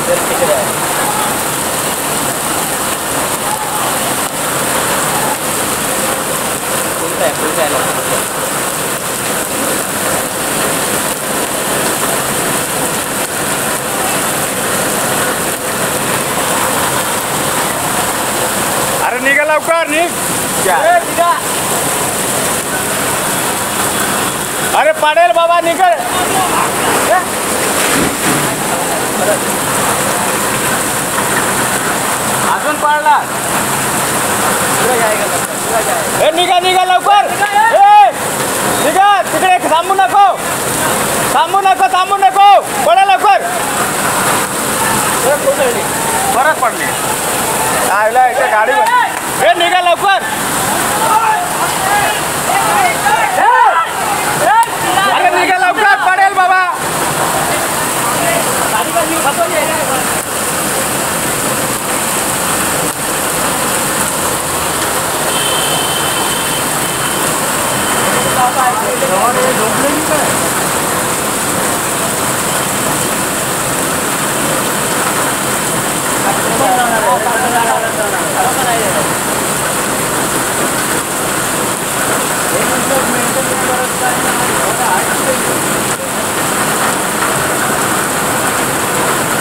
तिकडे आहे. फुल आहे अरे निघा लवकर निघ. निघा. अरे पडेल बाबा निघ. अजून पाडला. ए निघा निघा लवकर. निघा तिकडे थांबू नको थांबू नको थांबू नको. पडा लवकर. परत पडले. आयला इथे गाडी. ए निघा लवकर. अरे निघा लवकर पडेल बाबा.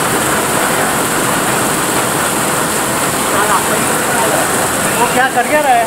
वो क्या कर गया